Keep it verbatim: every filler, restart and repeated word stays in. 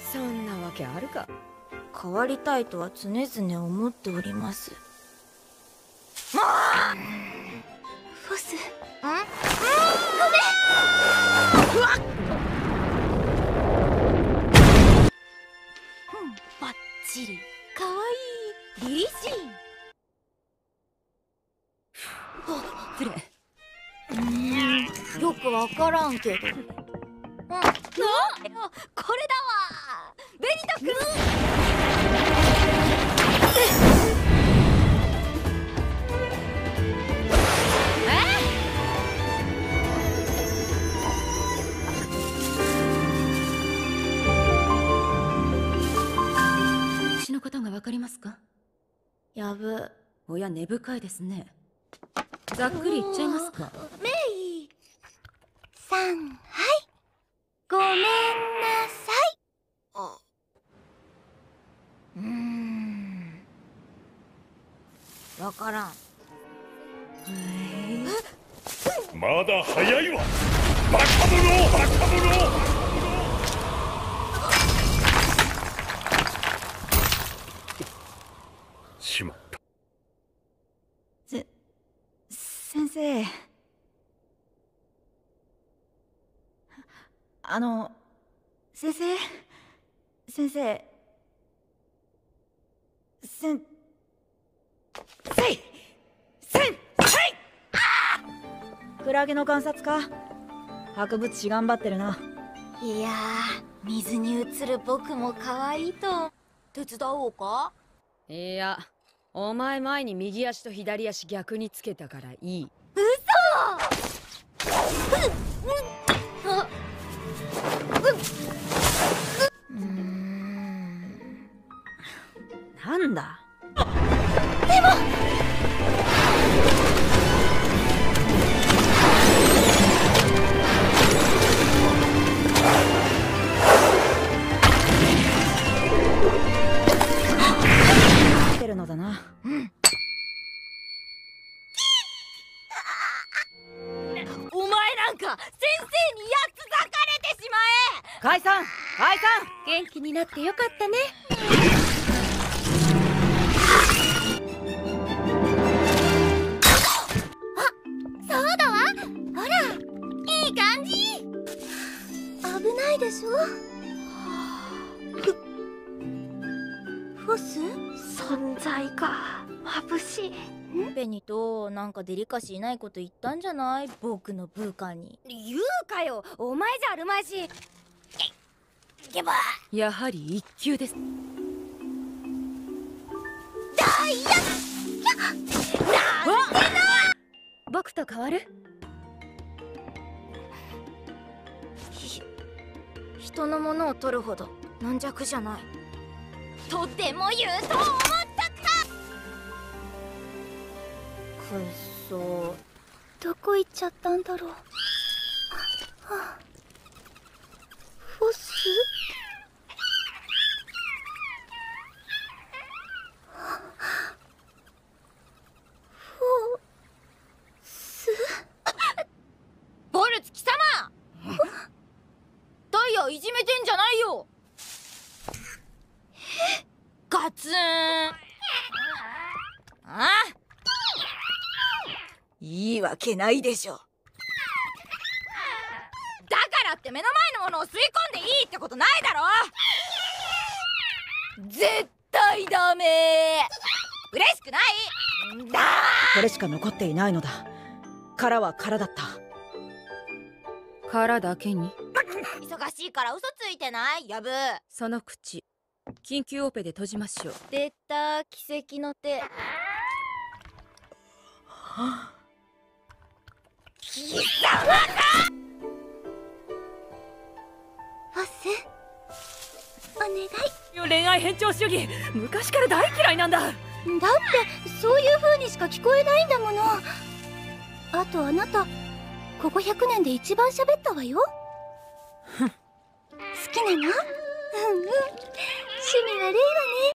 そんなわけあるか。 変わりたいとは常々思っております。 フォス。ん？ごめん。うわっ。うん、バッチリ。かわいい。リリシーン。あ、失礼。 よくわからんけど。うん。 あ、これだわ。ベニト君。私のことがわかりますか？ やぶ。 おや、根深いですね。ざっくり言っちゃいますか？ メイさん、はい。ごめんなさい。あ、うーん。わからん。 まだ早いわ。バカ者、バカ者。しまった。 せ、先生。あの、先生先生せん、せいせん、せいああクラゲの観察か。博物誌頑張ってるな。いやー、水に映る僕も可愛いと。手伝おうか？ いや、お前前に右足と左足逆につけたからいい。 嘘。あ、うーん、なんだ。でも来てるのだな。うん。お前なんか先生にやっつ裂かれてしまえ。 解散解散。 元気になってよかったね。 あ、そうだわ。ほら、いい感じ。危ないでしょ。フフォス存在が眩しい。ベニとなんかデリカシーないこと言ったんじゃない？僕の部下に。 言うかよ。お前じゃあるまいし。 けばやはり一級です。 ダイヤ。 僕と変わる？ ひ人のものを取るほど軟弱じゃない。とても言うと思ったか。くっそ、どこ行っちゃったんだろう。はあ、フォス？フォス？ボルツ貴様ダイヤいじめてんじゃないよ。え？ガツン。ああ、いいわけないでしょ。だからって目の前のものを吸い込んでいいってことないだろ。絶対ダメ。嬉しくないんだ。 これしか残っていないのだ。殻は殻だった。殻だけに。 忙しいから嘘ついてない？やぶ。 その口、緊急オペで閉じましょう。 出た、奇跡の手。貴様か。フォス、お願い。 恋愛偏重主義、昔から大嫌いなんだ。 だってそういう風にしか聞こえないんだもの。あとあなたここひゃくねんで一番喋ったわよ。好きなの？うんうん、趣味悪いわね。